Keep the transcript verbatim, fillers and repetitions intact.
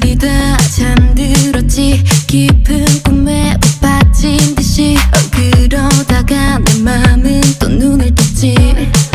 거의 다 잠들었지. 깊은 꿈에 빠진 듯이 어, 그러다가 내 맘은 또 눈을 떴지.